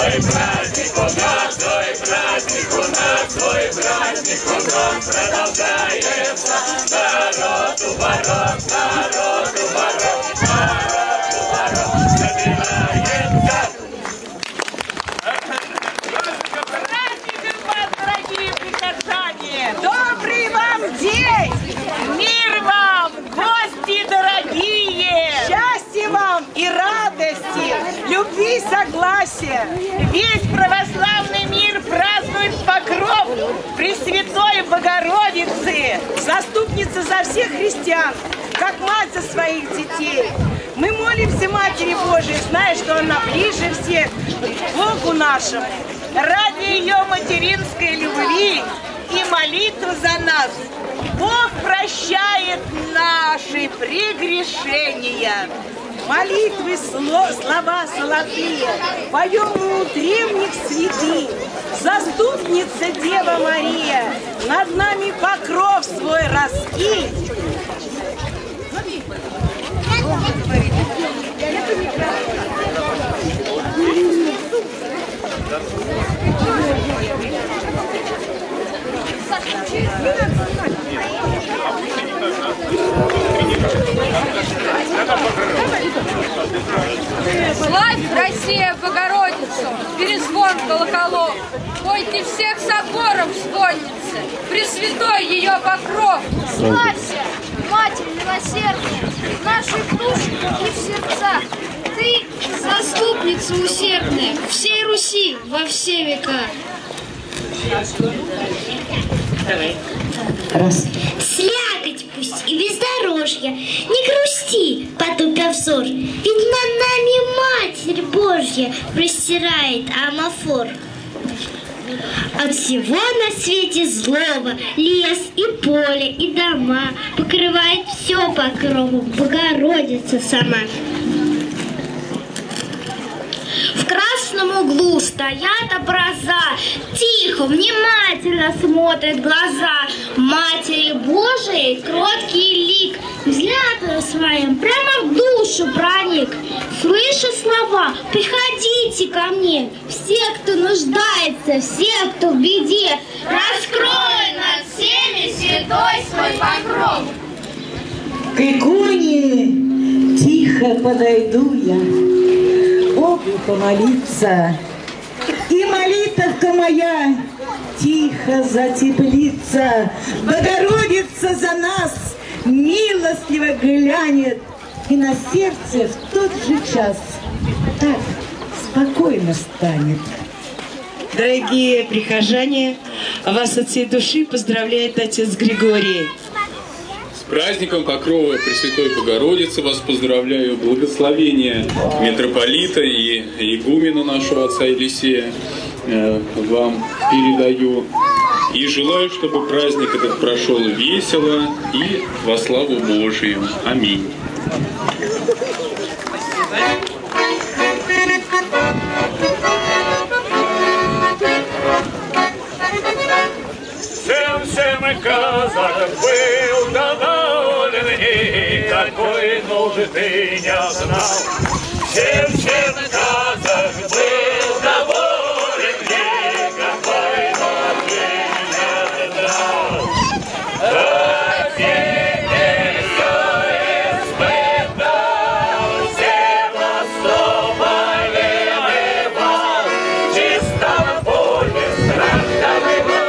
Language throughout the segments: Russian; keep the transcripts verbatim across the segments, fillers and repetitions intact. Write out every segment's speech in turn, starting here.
ой, праздник у нас, ой, праздник у нас, ой, праздник у нас продолжается. Народ у ворот, народ у ворот, народ у ворот собирается. Праздником вас, дорогие прихожане! Добрый вам день! Мир вам, гости дорогие! Счастья вам и радости, любви и согласия! Весь православный мир празднует покров Пресвятой Богородицы, заступница за всех христиан, как мать за своих детей. Мы молимся Матери Божией, зная, что она ближе всех к Богу нашему. Ради ее материнской любви и молитвы за нас Бог прощает наши прегрешения. Молитвы, слова золотые поем мы у древних святых. Заступница Дева Мария, над нами покров свой раскинь. Славь, Россия, Богородицу, перезвон колоколов, пойте всех соборов звонницы, Пресвятой ее покров. Славься, Матерь милосердная, в наших душах и в сердцах. Ты заступница усердная всей Руси во все века. Раз. Слякоть пусть и бездорожье, не грусти, потупя взор, ведь над нами Матерь Божья простирает амафор. От всего на свете злого лес и поле и дома покрывает все покровом Богородица сама. В красном углу стоят образа, тихо, внимательно смотрят глаза Матери Божией кроткий лик, взглядом своим прямо в душу проник. Слыша слова: приходите ко мне, все, кто нуждается, все, кто в беде, раскрой над всеми святой свой покров. К иконе тихо подойду я, Богу помолиться, и молитовка моя тихо затеплится. Богородица за нас милостливо глянет, и на сердце в тот же час так спокойно станет. Дорогие прихожане, вас от всей души поздравляет отец Григорий. С праздником Покрова Пресвятой Богородицы вас поздравляю, благословения митрополита и игумена нашего отца Елисея э, вам передаю. И желаю, чтобы праздник этот прошел весело и во славу Божию. Аминь. Всем, всем и казак был доволен, никакой нужды не знал. Всем, всем казак был доволен, никакой нужды не знал. Теперь все испытал, Севастополь воевал, чисто в поле страдал и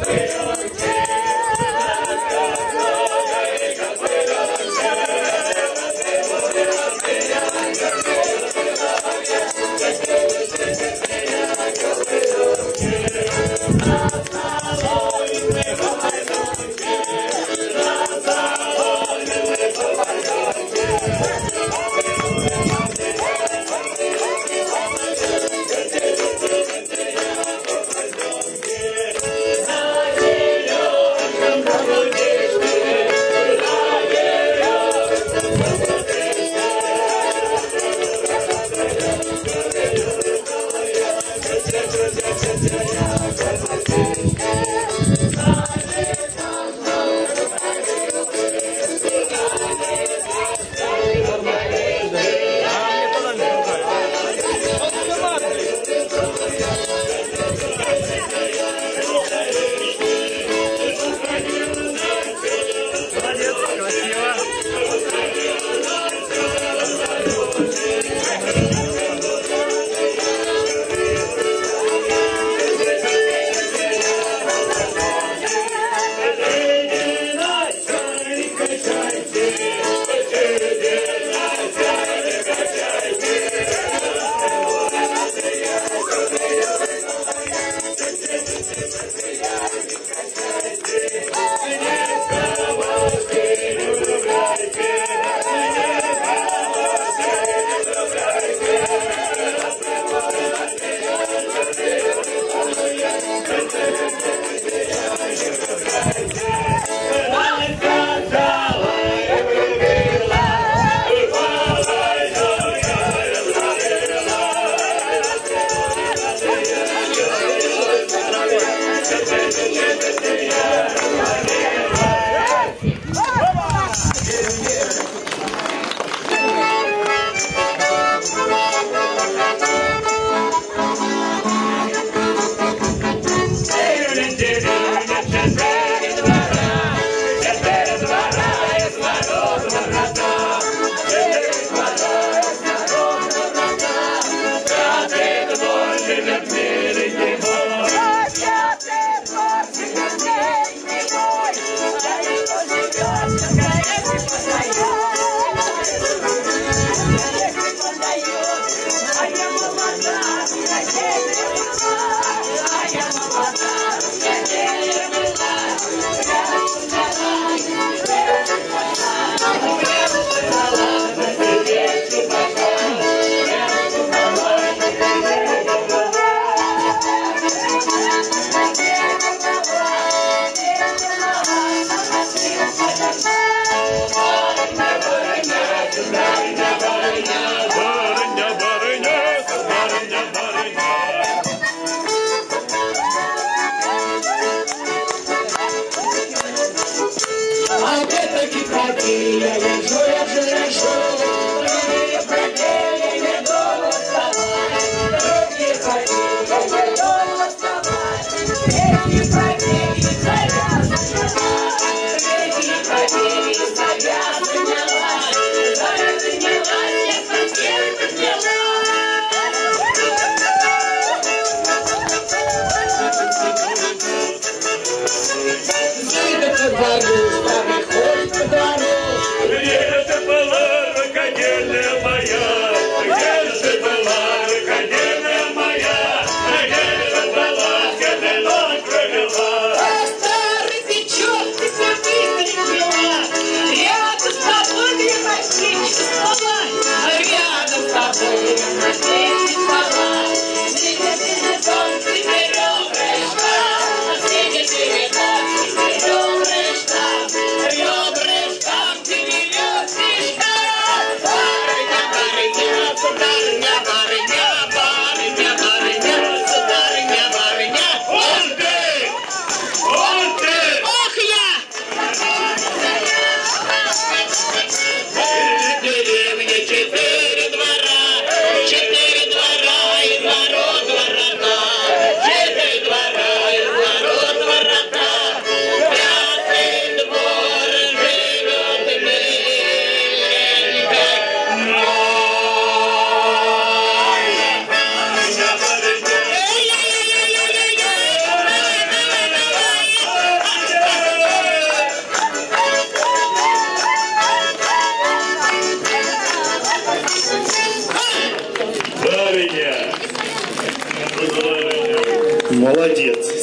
Добрый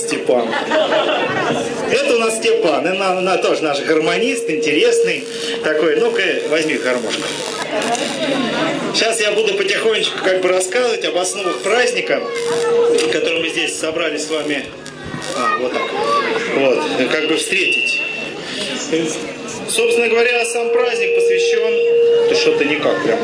Степан. Это у нас Степан, и на, на, тоже наш гармонист, интересный такой. Ну-ка, возьми гармошку. Сейчас я буду потихонечку как бы рассказывать об основах праздника, который мы здесь собрались с вами, а, вот так, вот, как бы встретить. Собственно говоря, сам праздник посвящен... Ты что-то никак прям.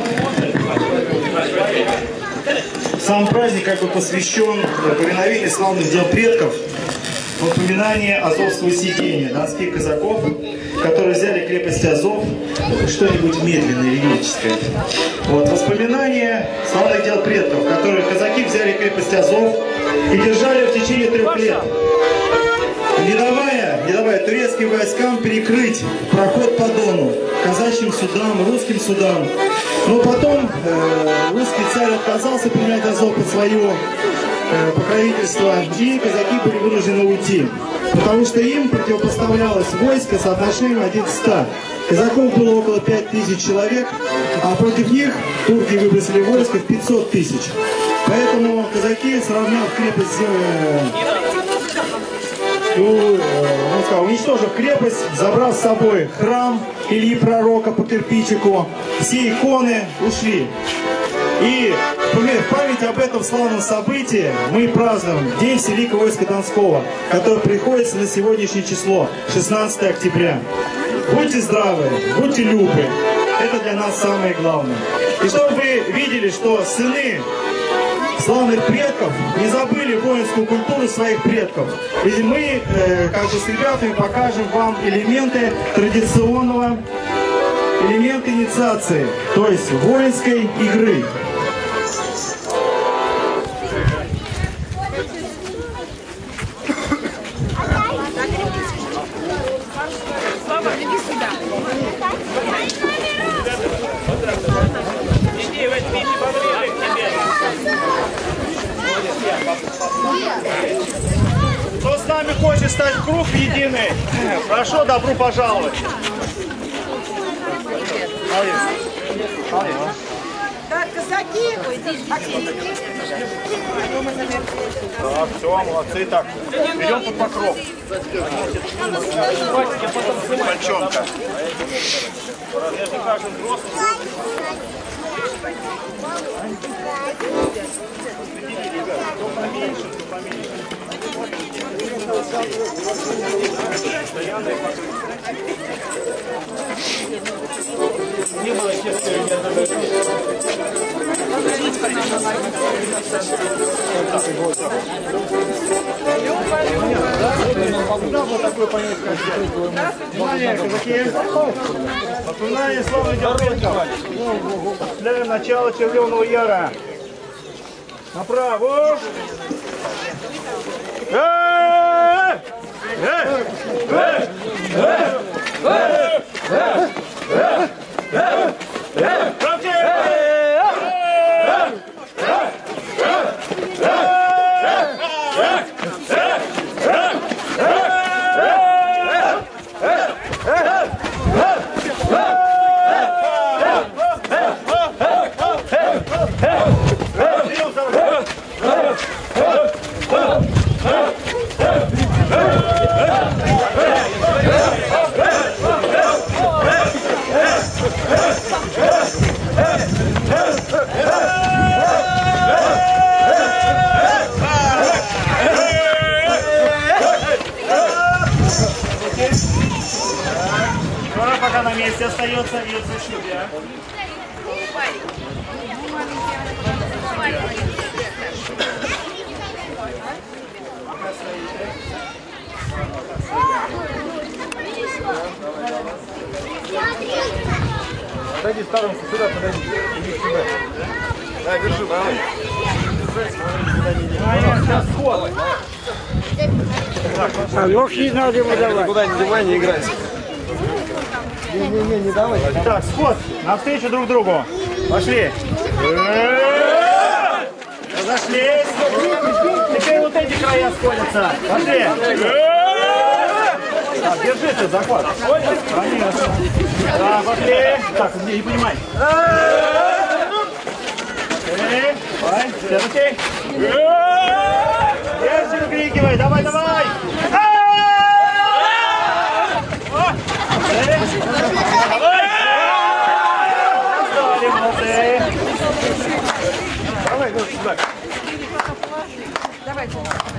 Сам праздник как бы посвящен повиновению славных дел предков, воспоминание Азовского сидения, донских казаков, которые взяли крепость Азов, что-нибудь медленное, лирическое. Вот, воспоминания славных дел предков, которые казаки взяли крепость Азов и держали в течение трех лет, не давая, не давая турецким войскам перекрыть проход по Дону, казачьим судам, русским судам. Но потом э, русский царь отказался принять Азов под свое э, покровительство, и казаки были вынуждены уйти, потому что им противопоставлялось войско соотношением один к ста. Казаков было около пяти тысяч человек, а против них турки выбросили войско в пятьсот тысяч. Поэтому казаки, сравняв крепость, э, ну, он сказал, уничтожив крепость, забрав с собой храм Ильи Пророка по кирпичику, все иконы ушли. И в память об этом славном событии мы празднуем День Великого войска Донского, который приходится на сегодняшнее число, шестнадцатое октября. Будьте здравы, будьте любы, это для нас самое главное. И чтобы вы видели, что сыны славных предков не забыли воинскую культуру своих предков. И мы, э, как бы с ребятами, покажем вам элементы традиционного, элементы инициации, то есть воинской игры. Кто с нами хочет стать в круг единый, прошу, добро пожаловать. Так, казаки. Так, все, молодцы. Так, берем под покров. Мальчонка. Если каждый взрослый. Кто поменьше, кто поменьше. Не было честно. Внимание, казаки! Воспоминание славных дел предков. Для начала Червленого Яра. Направо! Пока на месте остается и зашибли, а? Подойди в сторонку, сюда подойди. Иди сюда. Да, держи, давай. Сейчас сход. А нож не надо ему давать. Никуда не девай, не играйся. Не-не-не, не давай. Так, сход, навстречу друг другу. Пошли. Разошлись. Теперь вот эти края сходятся. Пошли. Так, держи ты захват. Конечно. Да, пошли. Так, не, не понимай. Давай, следующий. Держи. Выкрикивай, давай, давай! Давай, ну, сюда. Давайте.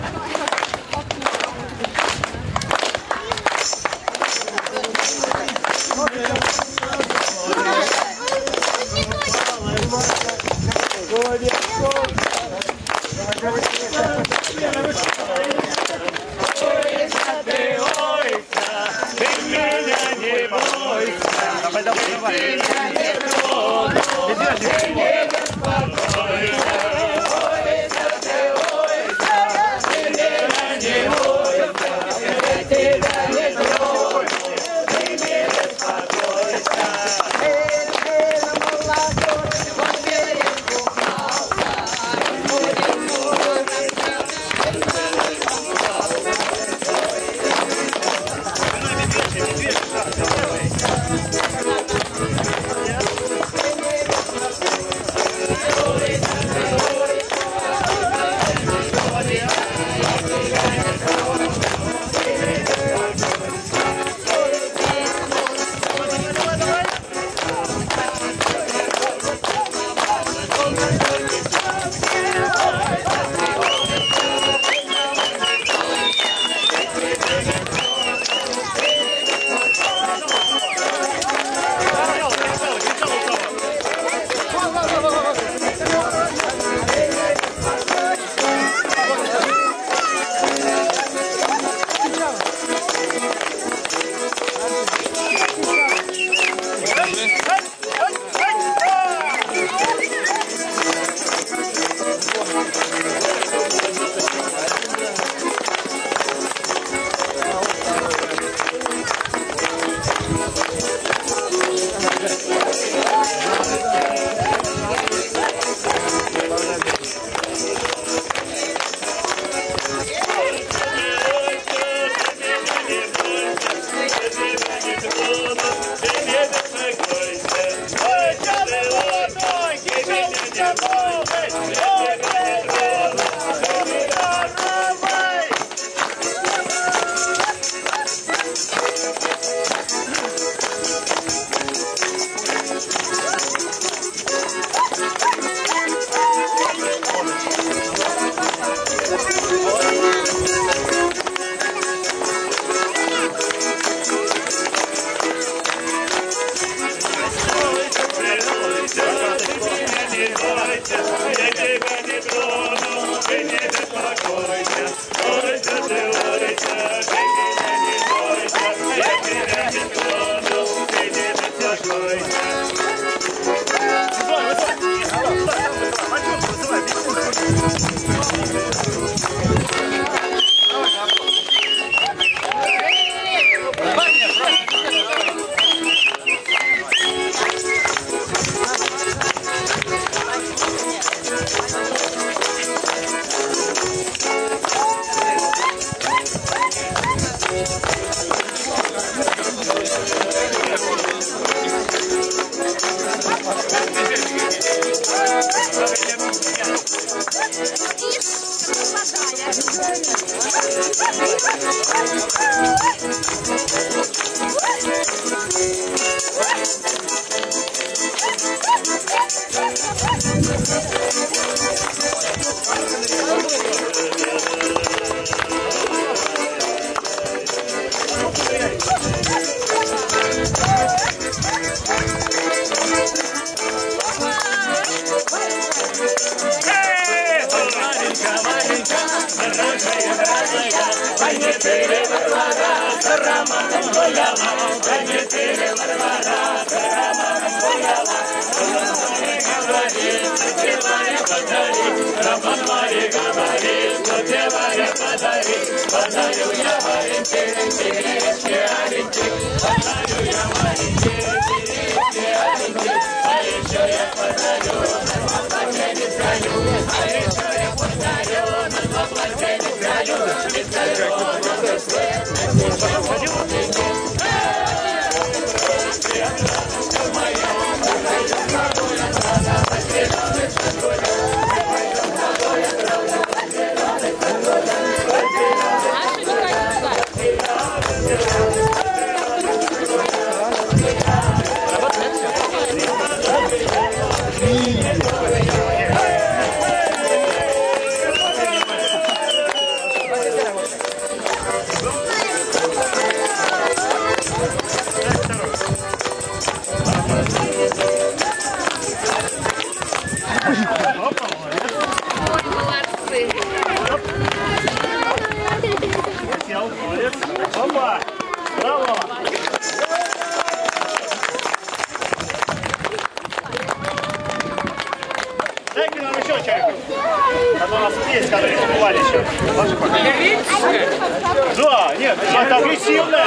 Давай, давай, давай. Thank you. есть, которые побывали еще. Ложи пока. Да, нет, это агрессивная.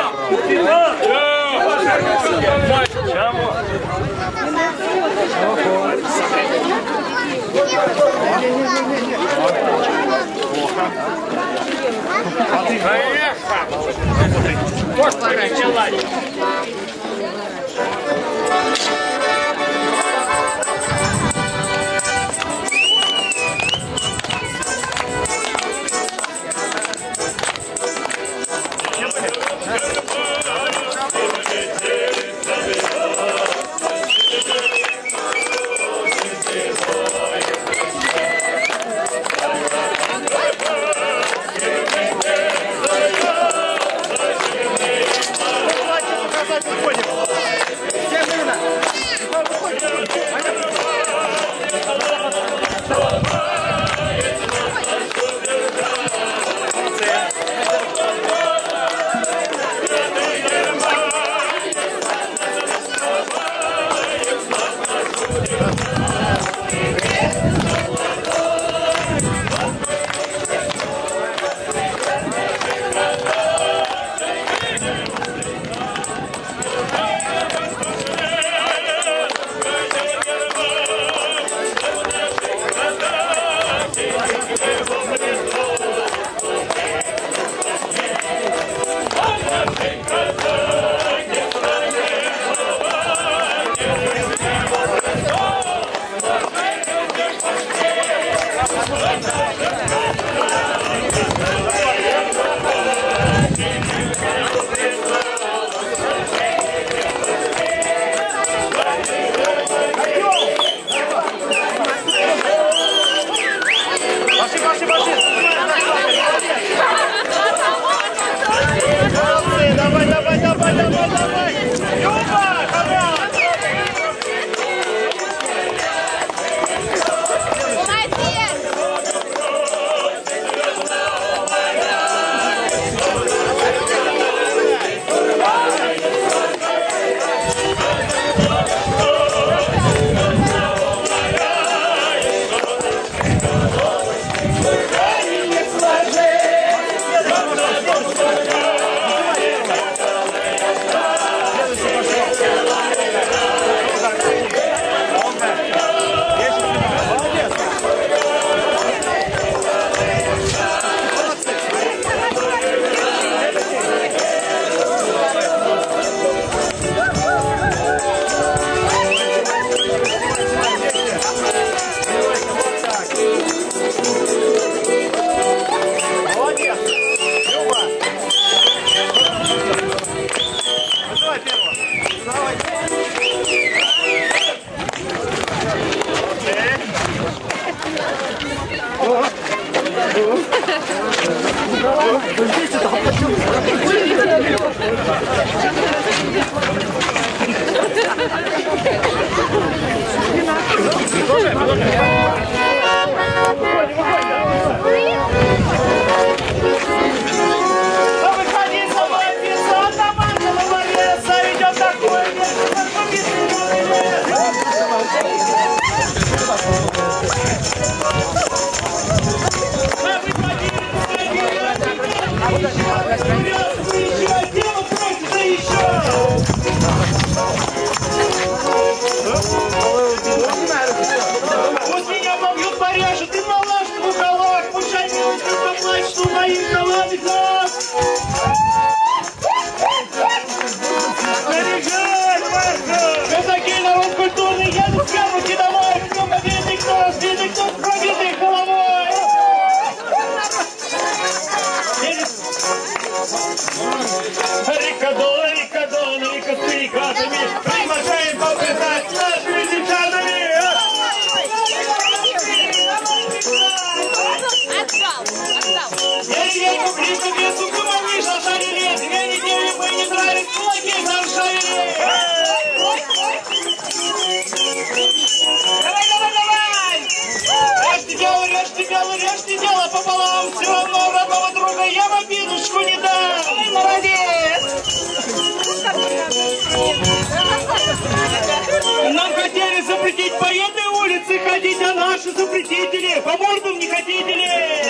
Нам хотели запретить по этой улице ходить, а наши запретители по мордам не хотите ли?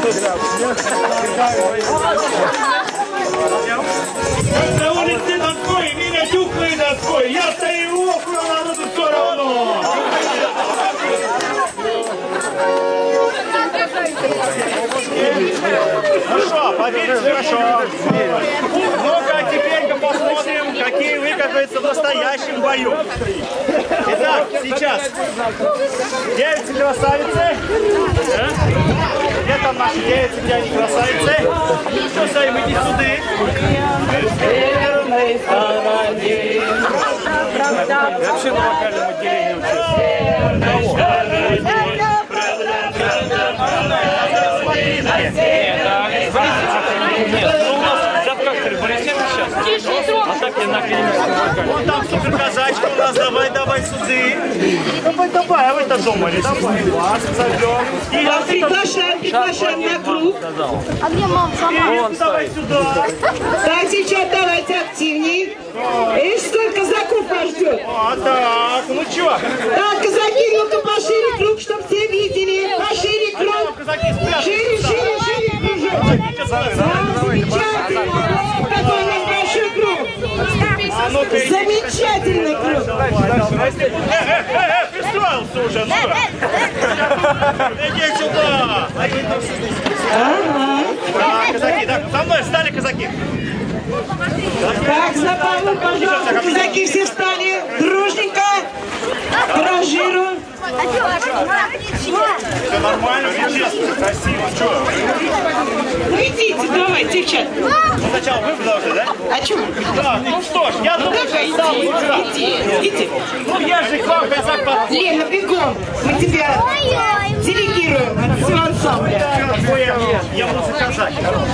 На улице доской, меня тюкной доской. Я стою окна, народу все равно. Ну что, победили хорошо. Ну-ка, теперь-ка посмотрим, какие вы, как говорится, в настоящем бою. Итак, сейчас девицы красавицы. Где там наши девицы, где они красавицы? Что стоим, иди сюда. Я вообще на вокальном отделении учусь. Вон там суперказачка у нас, давай, давай сюда. Давай, давай, а вы-то думали, давай. Вас зовем. Вас приглашаем, приглашаем на круг. А где мама сама? Давай сюда. Так, девчат, давайте активней. И сколько казаков вас ждет? А, так, ну чё? Так, казаки, ну-ка пошире круг, чтобы все видели. Пошире круг. Шире, шире, шире кружок. Замечательно. Вот какой у нас большой круг. Замечательный круг. Э, э, э, пристроился уже, ну-ка. Иди сюда. Ага. Так, казаки, так, со мной встали казаки. Так, за Павлом, пожалуйста, казаки все встали. Дружненько. Ранжиру. Все нормально, все честно, красиво. Чё? Ну идите, давайте, девчат. Ну, сначала вы должны, да? А чё? Да, ну что ж, я думаю, что сам лучше. Иди, иди. Ну я же к вам казак подходит. Лена, бегом. Мы тебя делегируем от всего ансамбля. Я музыказак.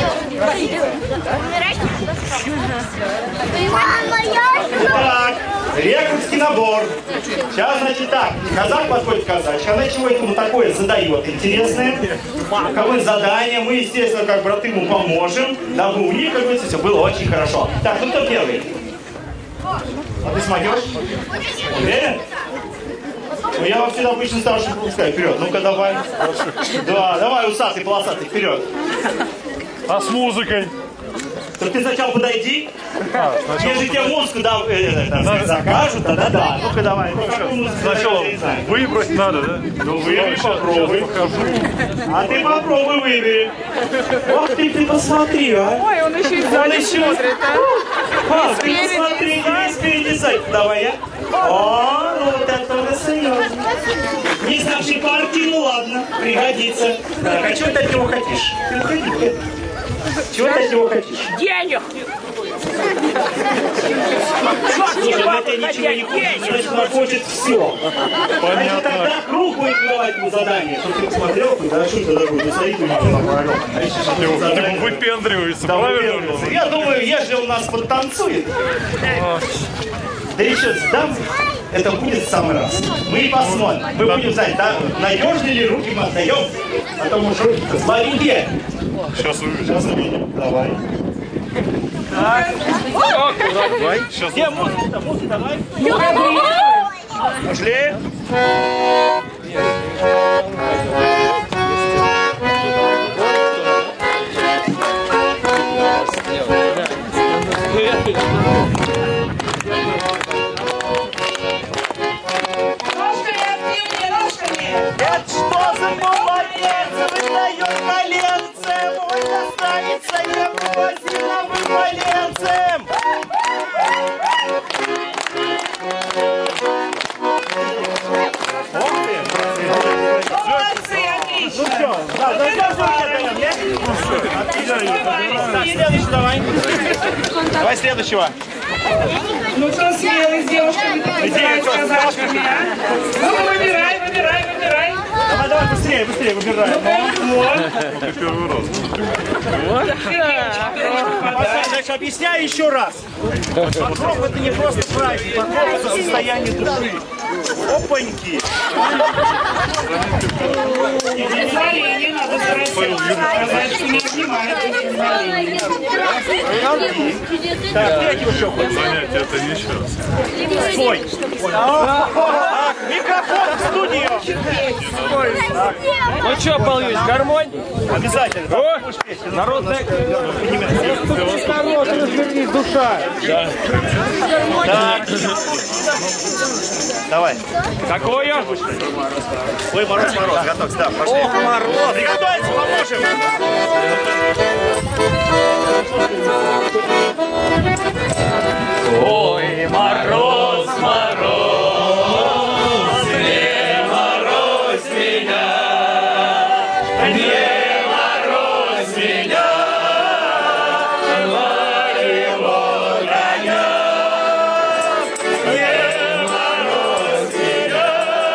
Так, рекрутский набор. Сейчас, значит, так, казак подходит к казачке, она чего-то ему такое задает интересное, какое-то задание, мы, естественно, как браты ему поможем, дабы у них, как говорится, все было очень хорошо. Так, ну кто первый? А ты смогешь? Уверен? Ну я вообще обычно старших пропускаю. Вперед, ну-ка давай. Да, давай, усатый, полосатый, вперед. А с музыкой? Так ты сначала подойди. А, сначала если тебе музыку да, э, э, закажут, тогда да. Ну-ка давай. Сначала выбрать надо, да? Ну выбери, попробуй. А ты попробуй выбери. Ох ты, ты посмотри, а. Ой, он еще и сзади смотрит, а? А, ты посмотри, не спереди, сзади. Давай я. О, ну вот это уже серьезно. Не с нашей партии, ну ладно, пригодится. Так, а чего ты от него хотишь? Ты уходи. Чего ты от него хотишь? Денег! Слушай, на тебя ничего не хочет, значит, она хочет все. Понятно. Значит, тогда круг будет давать ему задание, чтобы ты посмотрел, куда что тогда будет. Не стоит у него направил. Типа выпендривается, правильно? Я думаю, если он нас подтанцует, да еще с дамой, это будет в самый раз. Мы и посмотрим. Мы будем знать, да, надежны ли руки мы отдаем, а то может руки-то слабенькие. Сейчас увидим. Сейчас увидим. Давай. Так. Давай. Сейчас. Где музыка? Музыка, давай. Пошли. Это что за молодец? Выдает коленцем, ой, достанется ему сильным коленцем. Ох ты! Молодцы, отлично. Ну все, да, да, да, да, следующий давай. Давай следующего. Ну кто смелый с девушками танцевать с казачками, а? Ну выбирай, выбирай, выбирай. Давай, давай, быстрее, быстрее, выбирай. Это первый раз. Значит, объясняю еще раз. Покров это не просто праздник, покров это состояние души. Опаньки. Позволение надо спросить. Казачки не снимают без позволения. Так, третьего еще хоть. Занятие это не сейчас. Стой. Ах, микрофон в студию. научит петь. Ну что, Павлович, гармонь? Обязательно. О, народная... Народ, развернись, душа. Да. Так. Давай. Какое? Ой, мороз, мороз, готовься, да, пошли. Ох, мороз. Приготовиться, поможем. Ой, мороз, мороз, не морозь меня, не морозь меня, моего коня, не морозь меня,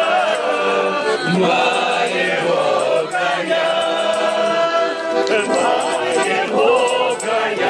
моего коня, моего коня.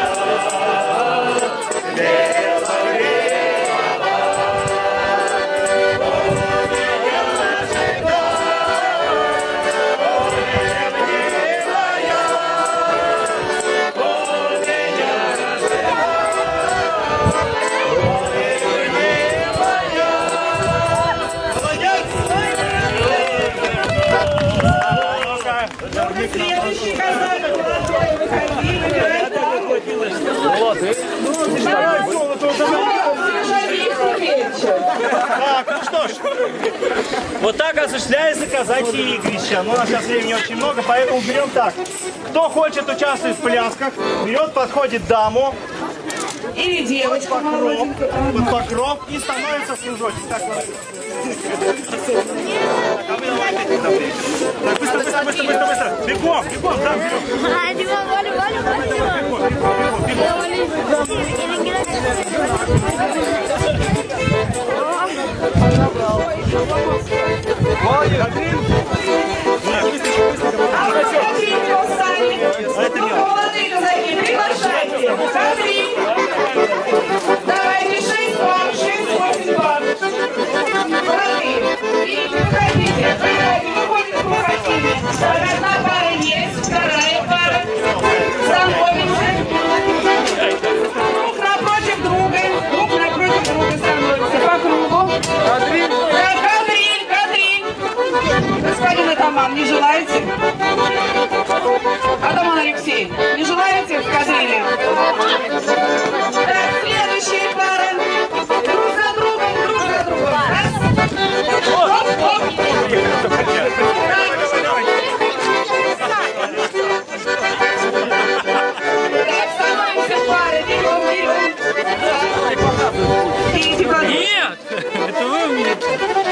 Следующий казак, молодой, выходи, выбирай Так, ну что ж, вот так осуществляется казачье игрище. Но у нас сейчас времени очень много, поэтому берем так. Кто хочет участвовать в плясках, берет, подходит даму. Или девочка под покров, под покров и становится с кружочек. Так, так, быстро, быстро, быстро, быстро, быстро. Бегом, бегом, да, бегом. молодые казаки, приглашайте. Смотри. Давайте шесть пар, шесть восемь пар. Молодые. И выходите, выходите, выходите, выходите. Одна пара есть, вторая пара. Становимся. Друг напротив друга, друг напротив друга становимся по кругу. Кадриль, кадриль, кадриль. Господин атаман, не желаете? Атаман Алексей, не желаете в кадриле? Так, следующие пары. Друг за другом, друг за другом. Раз. Оп, оп. Так, становимся в пары. Бегом, бегом. Идите по другу. Нет! Это вы умеете.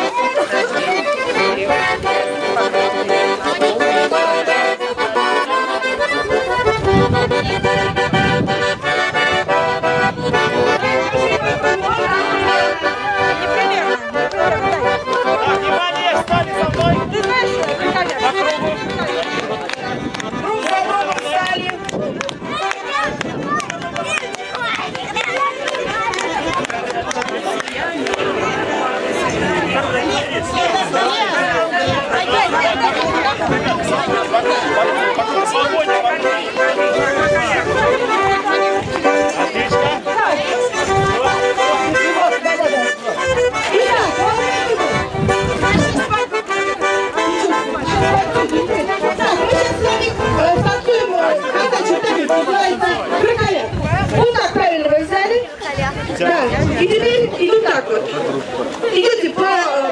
Да, и теперь идут так вот. Идете по,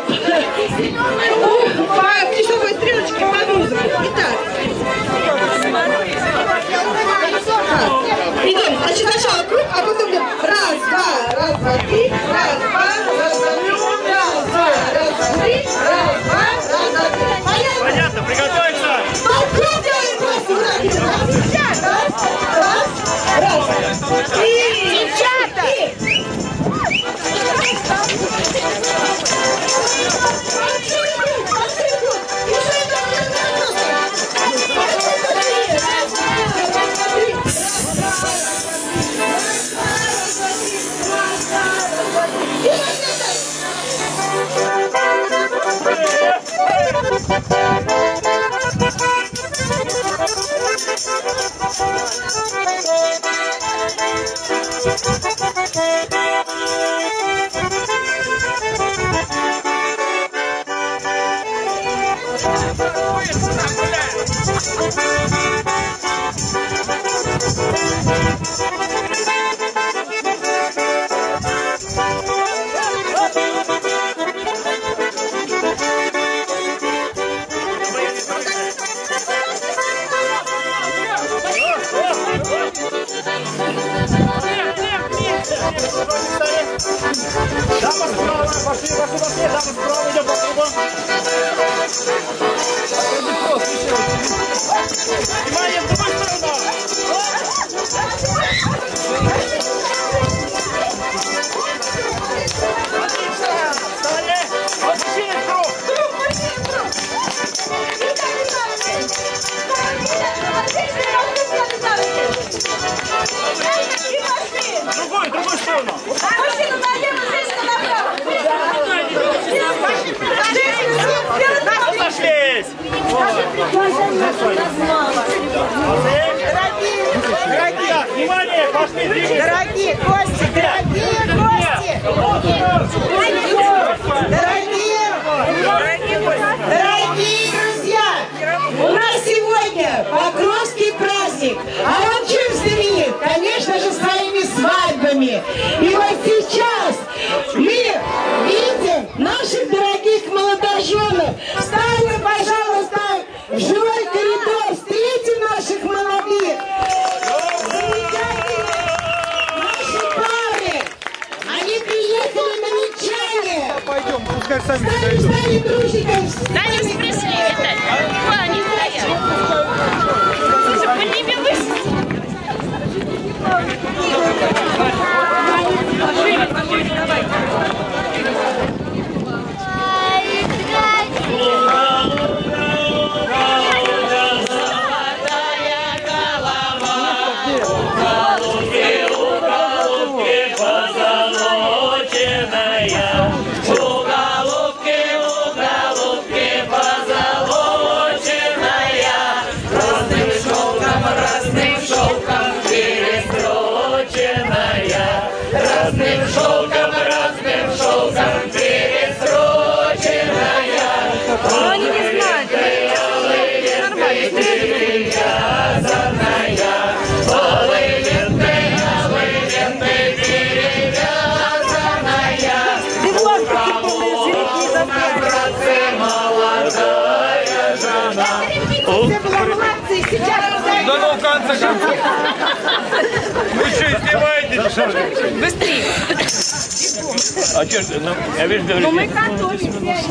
по часовой стрелочке по музыке. Итак. Идем. Значит, сначала круг, а потом идем. Раз, два, раз, два, три. Раз, два, раз, два, три. Раз, два, раз, два, три. Раз, два, раз, два, три. Понятно? Понятно, приготовиться. А круг делаем просто. Раз, раз, раз. И... Девчата! Дама справа, пошли, пошли, пошли, дама справа, идем по кругу. Внимание, в другую сторону. Встали, опустили круг. Другую, другую сторону. Сошлись! Дорогие, внимание, пошли, двигайся! Дорогие гости, дорогие гости! Дорогие, дорогие друзья! У нас сегодня Покровский праздник. А он чем знаменит? Конечно же, своими свадьбами. И вот сейчас мы видим наших дорогих молодоженов. Встаньте, пожалуйста, в живой коридор. Встретим наших молодых. Наши пары. Они приехали на венчание. Пойдем, пускай сами Стали, стали дружиком. Да, они уже пришли, Виталий. Вон они стоят. Слушай, подними выше. Разным шелком, разным шелком пересроченная. Но они не знают. Перевязанная, полой лентой, полой лентой перевязанная. Братцы, молодая жена. Все была молодцы, сейчас Да ну, в конце концов. Вы что, издеваетесь? Быстрее. А что, ну, я вижу, говорю, Но мы готовимся.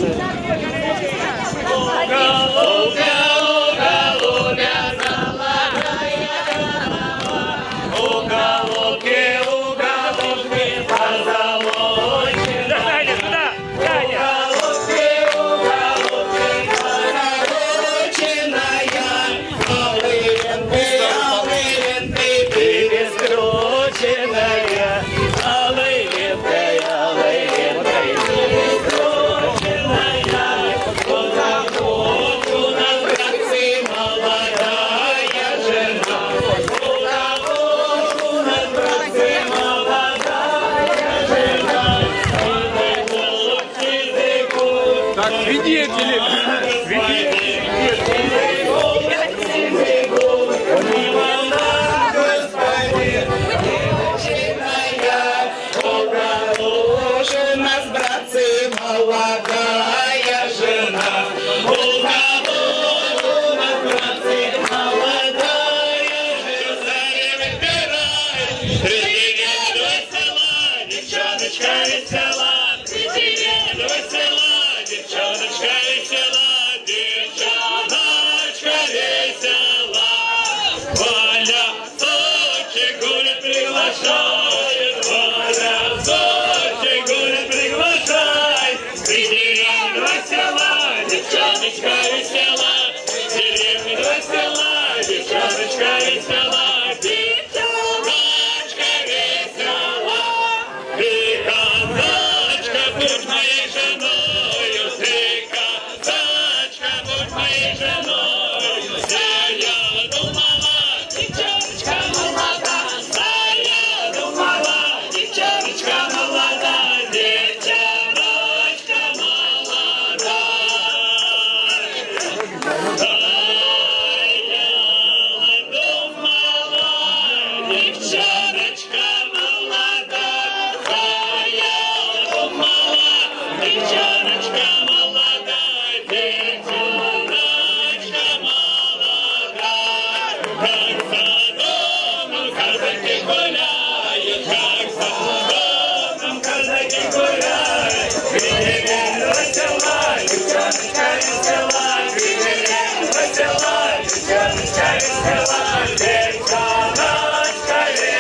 Голубя, голубя, золотая голова. У голубки, у голубки позолоченная. Таня, сюда, Таня. У голубки, у голубки позолоченная. Алые ленты, алые ленты, перескрученная. Алые ленты, алые ленты, перескрученная. У голубку на братцы молодая жена. У голубку на братцы молодая жена. Так, свидетели. Нас, братцы, молодая жена. У кого нас, братцы, молодая жена. Выбирай, президент весела, девчоночка весела. Президент весела, девчоночка весела. Девчоночка весела. Валя, Сочи гулять приглашает. Валя, Сочи гулять приглашай. Президент весела, девчоночка весела. Деревня весела, девчоночка весела. Девчоночка весела. Ты, казачка, будь моей женою. Ты, казачка, будь моей женою. Я думала, девчоночка молода. Я думала, девчоночка молода. Девчоночка молода. Ай-яй-яй. казаки гуляют, как за домом казаки гуляют. Видели весела, девчоночка весела, видели весела, девчоночка весела, девчоночка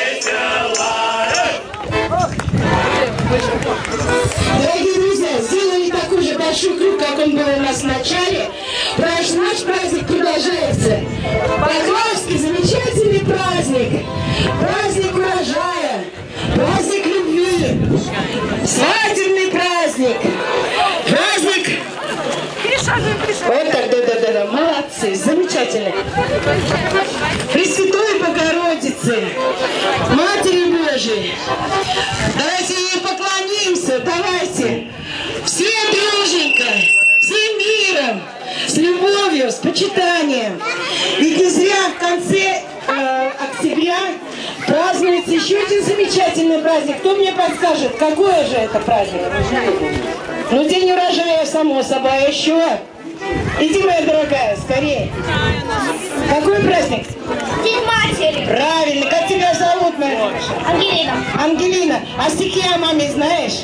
весела. Дорогие друзья, сделали такой же большой круг, как он был у нас в начале. Наш, наш праздник продолжается. Покровский замечательный праздник. Праздник урожая. Праздник любви. Свадебный праздник. Праздник. Вот так, да-да-да, молодцы, замечательно. Пресвятой Богородице, Матери Божией, давайте ей поклонимся, давайте. Все друженько, всем миром, с любовью, с почитанием. Ведь не зря в конце э, октября празднуется еще один замечательный праздник. Кто мне подскажет, какой же это праздник? Ну, день урожая, само собой, а еще. Иди, моя дорогая, скорее. Какой праздник? День матери. Правильно. Как тебя зовут, моя? Ангелина. Ангелина. А стихи о маме знаешь?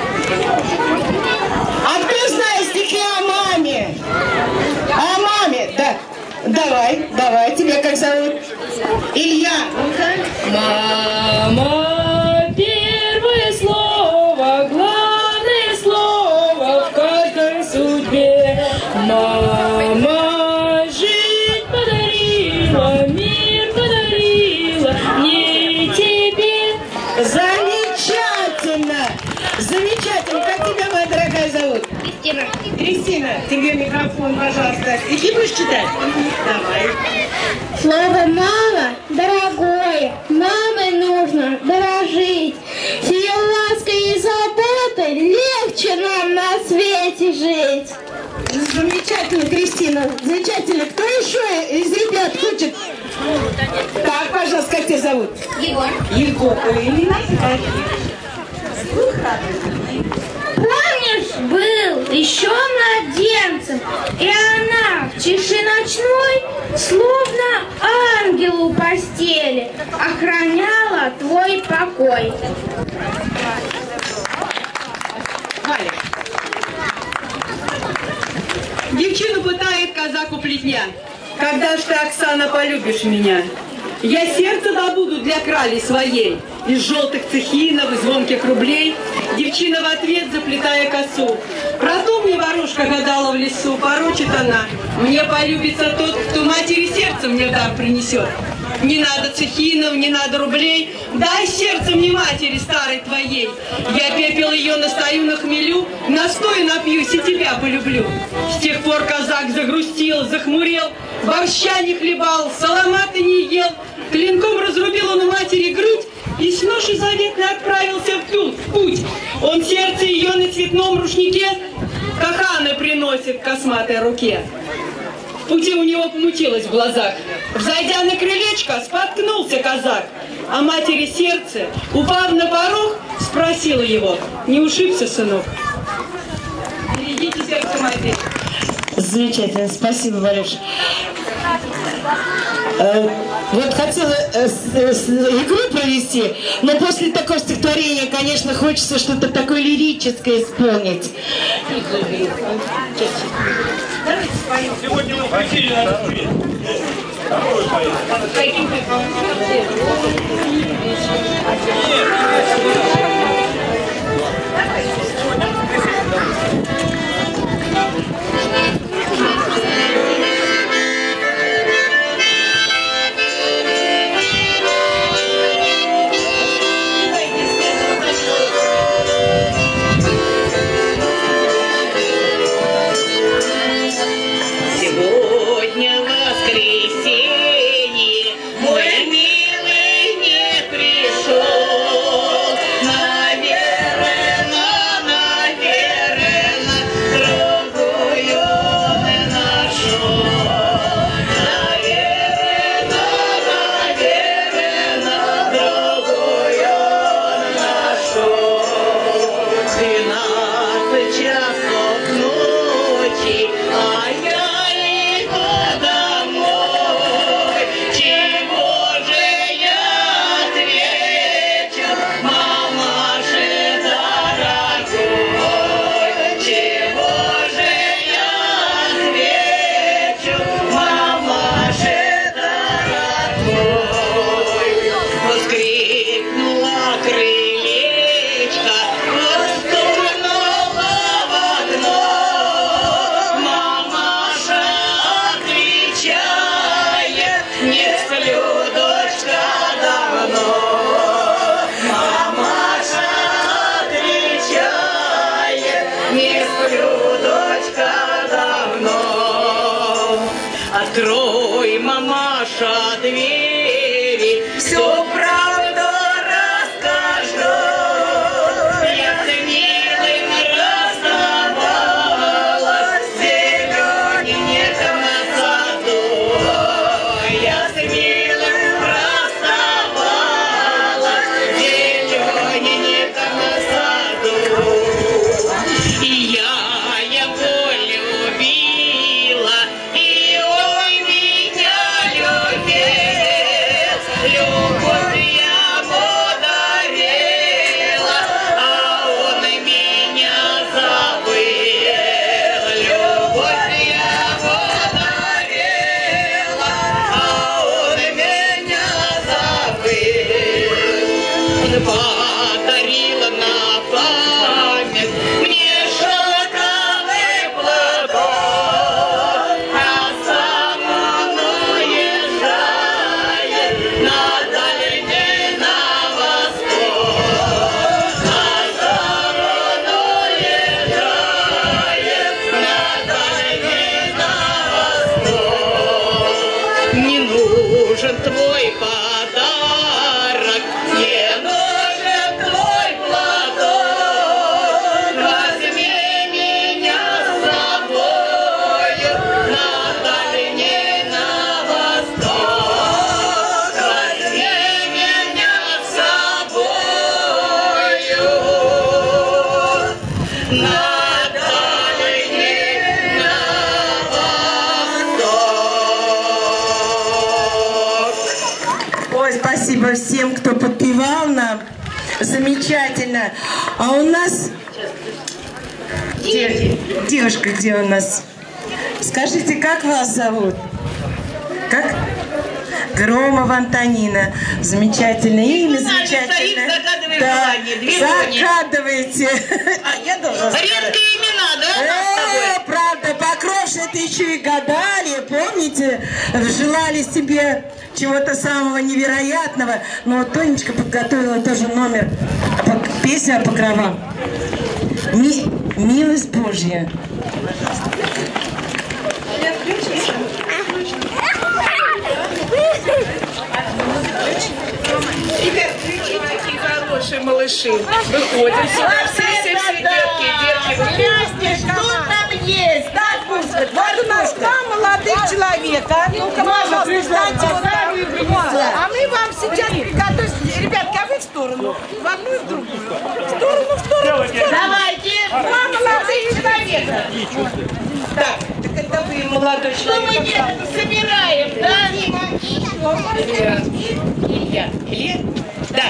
А кто знает стихи о маме? О маме, да. Давай, давай. Тебя как зовут? Илья. Ну-ка. Мама, первое слово, главное слово в каждой судьбе. Мама жизнь подарила, мир подарила, не тебе. Замечательно! Замечательно! Как тебя, моя дорогая, зовут? Кристина. Кристина, тебе микрофон, пожалуйста. И ты будешь читать? Давай. Слово «мама» дорогое, мамой нужно дорожить. С ее лаской и заботой легче нам на свете жить. Замечательно, Кристина, замечательно. Кто еще из ребят хочет? Так, пожалуйста, как тебя зовут? Егор. Егор. Помнишь, был еще младенцем, и она в тиши ночной, словно ангел у постели, охраняла твой покой. Валя. Девчину пытает казаку плетня. Когда ж ты, Оксана, полюбишь меня? Я сердце добуду для крали своей. Из желтых цехинов, из звонких рублей. Девчина в ответ, заплетая косу. Про то мне ворожка гадала в лесу. Порочит она. Мне полюбится тот, кто матери сердце мне в дар принесет. Не надо цехинов, не надо рублей. Дай сердце мне матери старой твоей. Я пепел ее настою на хмелю, настой напьюсь и тебя полюблю. С тех пор казак загрустил, захмурел, борща не хлебал, саламаты не ел. Клинком разрубил он у матери грудь и с ношей заветной отправился в путь. в путь. Он сердце ее на цветном рушнике каханы приносит в косматой руке. В пути у него помутилось в глазах. Взойдя на крылечко, споткнулся казак. А матери сердце, упав на порог, спросила его: не ушибся, сынок? Берегите сердце матери. Замечательно, спасибо, Валюш. Э, вот хотела э, с, с, игру провести, но после такого стихотворения, конечно, хочется что-то такое лирическое исполнить. Сегодня вы просили на свет. Сегодня воскресенье, мой милый не пришел. наша двери, всю правду расскажу. Я с милым расставалась, зелененьком на саду. Я с милым расставалась, зелененьком на саду. И я его любила, и ой, меня любил. Любовь я подарила, а он меня забыл. Любовь я подарила, а он меня забыл. Он подарил на память мне шелковый платок, а сам он уезжает на дальний, на восток. А сам он уезжает на дальний, на восток. Не нужен твой подарок, не нужен твой платок. Возьми меня с собою на дальний, на восток. Возьми меня с собою на дальний, на восток. Ой, спасибо всем, кто подпевал нам. Замечательно. А у нас... Де- Девушка, где у нас? Скажите, как вас зовут? Как? Громова Антонина. Замечательное имя, замечательное. загадываем Да, желание, движение. загадывайте. А я должна сказать. Редкие имена, да? Э, правда, Покровши это еще и гадали, помните? Желали себе чего-то самого невероятного. Но вот Тонечка подготовила тоже номер, пок- песня о покровах. Ми- Милость Божья. Ребят, какие хорошие малыши. Выходим сюда, все-все-все, детки, детки, выходим. Что там есть? Да, вот у нас два молодых человека. Ну-ка, пожалуйста, встаньте вот так. А мы вам сейчас приготовим. Ребятки, а вы в сторону. В одну и в другую. В сторону, в сторону, в сторону. Давайте. Два молодых человека. Так, так это вы, молодой человек. Что мы делаем? Собираем, да? Илья, Илья? Да.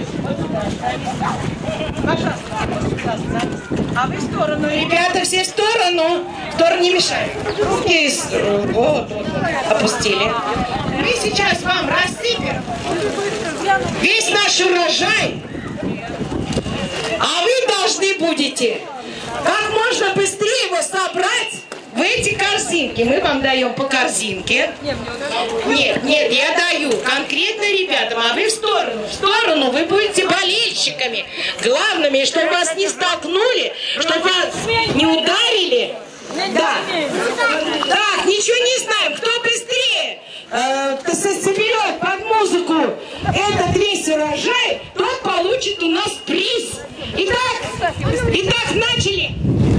А вы в сторону. Ребята, все в сторону. В сторону не мешаем. Руки с- вот, вот, вот, опустили. Мы сейчас вам рассыпем весь наш урожай, а вы должны будете как можно быстрее его собрать в эти корзинки. Мы вам даем по корзинке. Нет, нет, я даю конкретно ребятам, а вы в сторону. В сторону вы будете болельщиками. Главными, чтобы вас не столкнули, чтобы вас не ударили. Да. Так, ничего не знаем. Кто быстрее э, соберет под музыку этот весь урожай, тот получит у нас приз. Итак, итак, начали.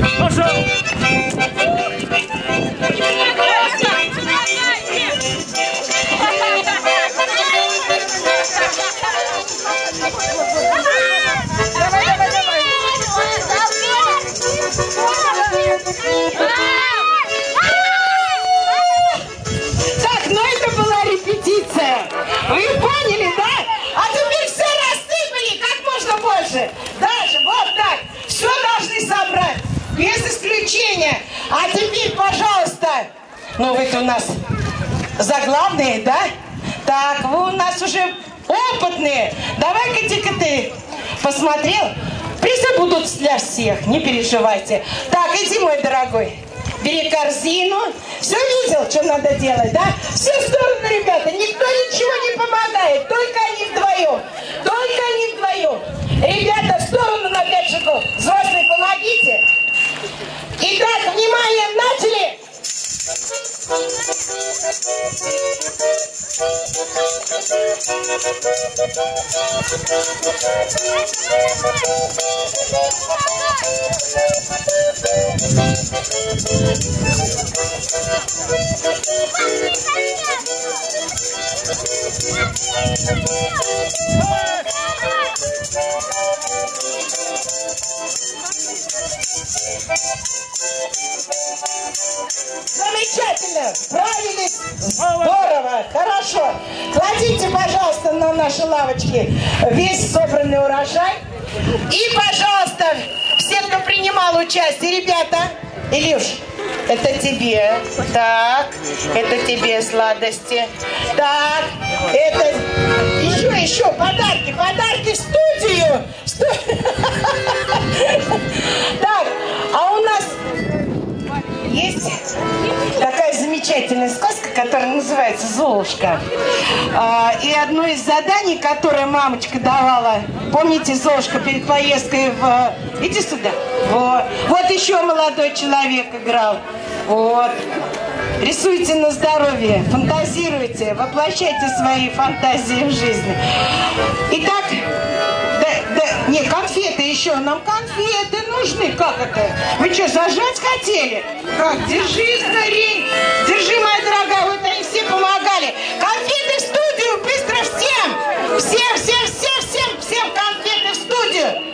Так, ну это была репетиция. Вы поняли, да? А теперь все рассыпали как можно больше. Даже вот так. Все должны собрать. Без исключения. А теперь, пожалуйста. Ну вы-то у нас заглавные, да? Так, вы у нас уже опытные. Давай-ка, Тика, ты посмотрел. Призы будут для всех, не переживайте. Так, иди, мой дорогой. Бери корзину. Все видел, что надо делать, да? Все в сторону, ребята. Никто ничего не помогает. Только они вдвоем. Только они вдвоем. Ребята, в сторону на пять шагов. Взрослые, помогите. Итак, внимание, начали. Замечательно, справились, здорово, хорошо. Кладите, пожалуйста, на наши лавочки весь собранный урожай. И, пожалуйста, все, кто принимал участие, ребята, Илюш, это тебе, так, это тебе сладости, так, это еще, еще подарки, подарки в студию. Так, а у нас есть такая замечательная сказка, которая называется «Золушка». А, и одно из заданий, которое мамочка давала, помните, Золушка перед поездкой в... Иди сюда. Вот, вот еще молодой человек играл. Вот. Рисуйте на здоровье, фантазируйте, воплощайте свои фантазии в жизнь. Итак, да, да, не, конфеты еще, нам конфеты нужны. Как это? Вы что, зажать хотели? Как? Держи скорей. Держи, моя дорогая, вот они все помогали. Конфеты в студию, быстро всем! Всем, всем, всем, всем, всем конфеты в студию!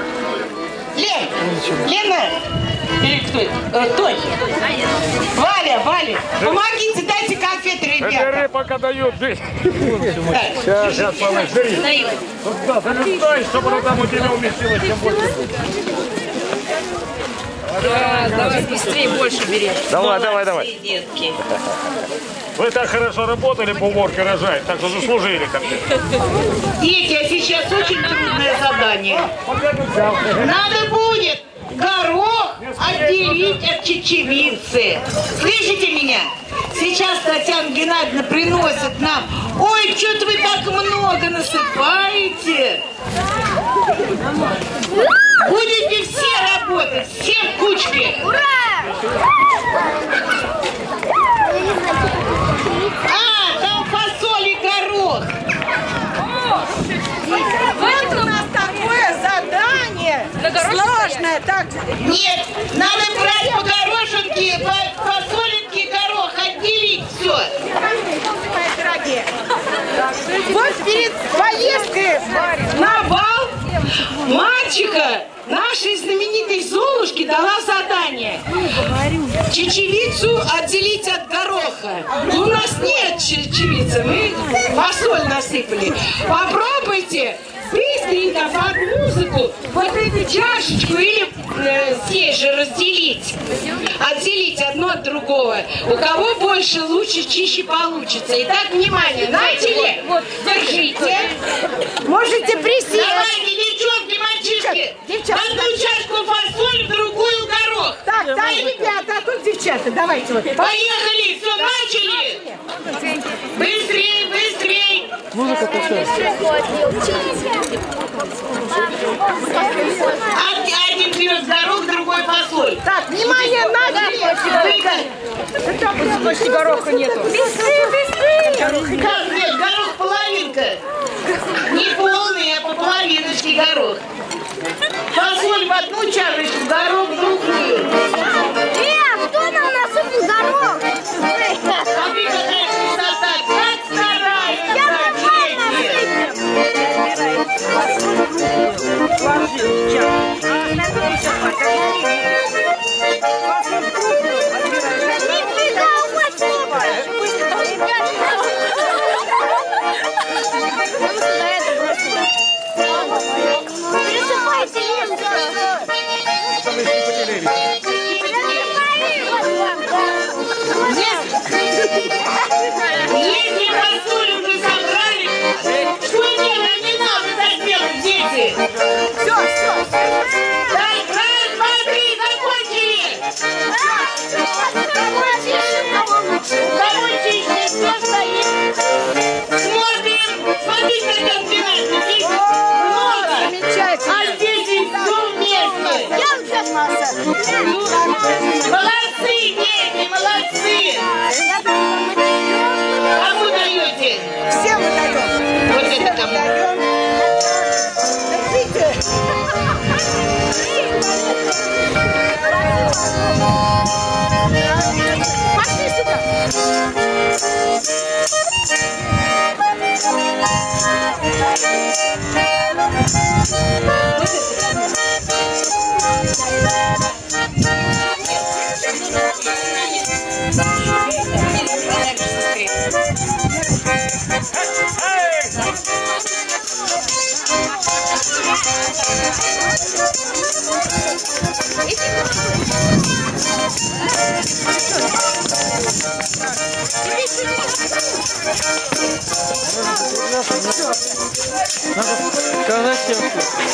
Лен, Лена, или кто это? Э, Тонь. Валя, Валя, помогите, дайте конфеты, ребята. Это пока дают. Сейчас, сейчас, малыш, бери. Вот да, залезай, чтобы она там у тебя уместилась, чем больше будет. Да, давай быстрее, больше бери. Давай, давай, давай. Детки. Вы так хорошо работали по уборке рожать, так что заслужили конфеты. Дети, а сейчас очень трудное задание. Надо будет горох отделить от чечевицы. Слышите меня? Сейчас Татьяна Геннадьевна приносит нам. Ой, что-то вы так много насыпаете. Будете все работать, все в кучке. Ура! А, там фасоль и горох. Вот у нас такое задание. Сложное. Так. Нет, надо брать по горошинке, по фасолинке и горох, отделить все. Мои дорогие. Вот перед поездкой на бал мачеха нашей знаменитой Золушки дала задание чечевицу отделить от гороха. Но у нас нет чечевицы, мы фасоль насыпали. Попробуйте быстренько под музыку вот эту чашечку или э, здесь же разделить. Отделить одно от другого. У кого больше, лучше, чище получится. Итак, внимание, начали. Вот, держите. Можете присесть. Давайте, девчонки, мальчишки. Девчата, одну чашку фасоль, в другую горох. Так, да, ребята, а тут девчата, давайте вот. Поехали, все, начали. Быстрей, быстрей. Музыка такая. Один берет горох, другой фасоль. Так, внимание, начали. Почти гороха нету. Быстрее, быстрее. Как нет, горох половинка. Не полный, а по половиночке горох. Фасоль в одну чашечку, горох в другую. Э, кто нам насыпал горох? А ты какая красота, как стараешься, Если фасоль уже собрали, что делать не надо так делать, дети? Все, все. Так, раз, два, три, закончили. Кого чище, кто стоит? Смотрим, смотрите, как Геннадьевна, здесь много, а здесь и все вместе. Молодцы, дети, молодцы. А куда Давайте, всем даем. Вот всем это даем. Держите. Пошли сюда. Надо сказать всем.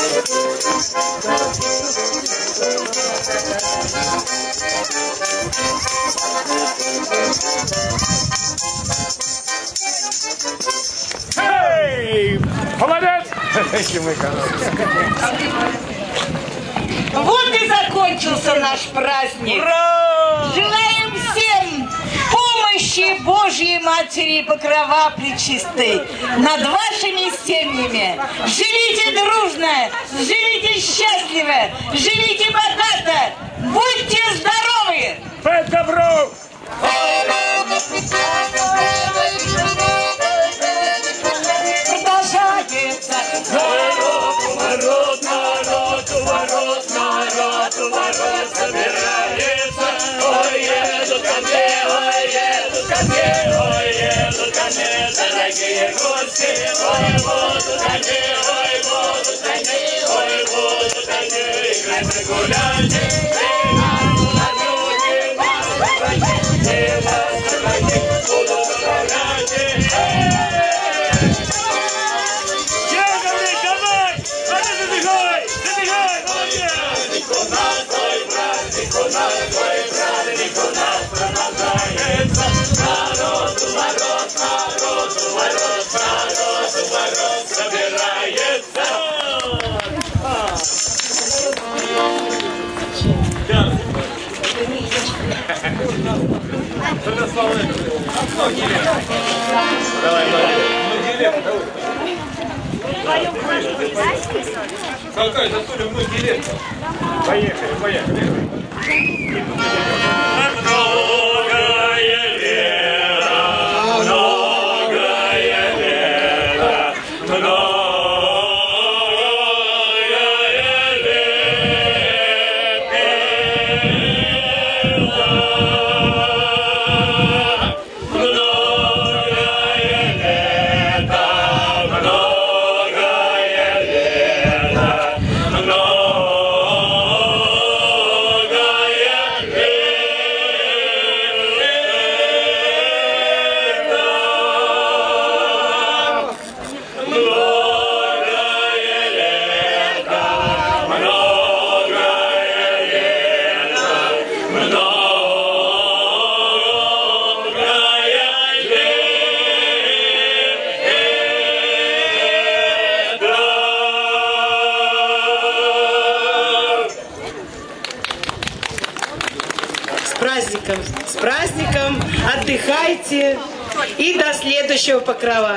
Эй! Молодец! Вот и закончился наш праздник. Ура! Желаем всем помощи Божьей Матери Покрова Пречистой над вашими семьями. Живите дружно, живите счастливо, живите богато, будьте здоровы! Под добро! Продолжается. Народ, народ, народ, народ, народ, народ собирается. Ой, едут ко мне, ой, едут ко мне, ой, едут ко мне, дорогие гости. Ой, будут они, ой, будут они, ой, будут они играть на гулянке. И нас на люди, нас на враги, и нас на враги будут управлять. Давай, Какая засуля многие лет. Поехали, поехали. Многое лето, многое лето, многое С праздником, отдыхайте и до следующего Покрова.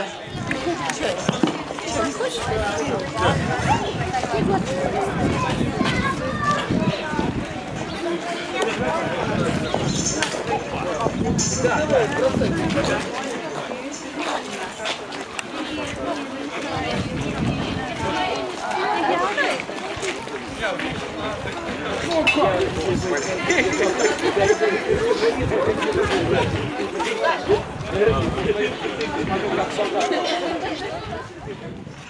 Thank you.